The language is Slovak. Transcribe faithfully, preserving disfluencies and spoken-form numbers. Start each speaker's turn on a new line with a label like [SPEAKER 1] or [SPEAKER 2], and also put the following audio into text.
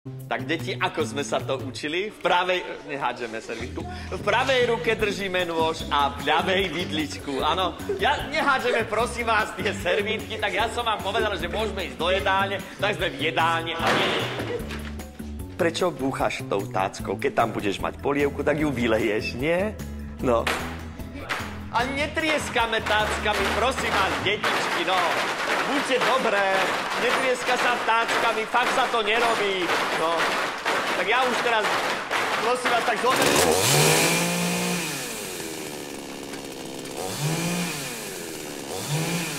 [SPEAKER 1] Tak deti, ako sme sa to učili? V pravej... Nehádžeme servítku. V pravej ruke držíme nôž a v ľavej vidličku. Áno, ja nehádžeme, prosím vás, tie servítky, tak ja som vám povedal, že môžeme ísť do jedálne, tak sme v jedálne a nie... Prečo búchaš tou táckou? Keď tam budeš mať polievku, tak ju vyleješ, nie? No. A netrieskame táckami, prosím vás, detičky, no. Buďte dobré, netrieska sa táckami, fakt sa to nerobí, no. Tak ja už teraz, prosím vás, tak zoberiem.
[SPEAKER 2] Oh.